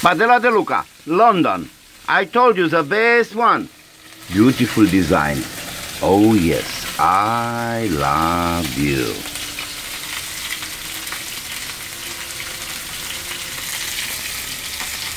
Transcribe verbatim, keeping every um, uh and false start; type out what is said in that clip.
Padella De Luca, London. I told you the best one. Beautiful design. Oh yes, I love you.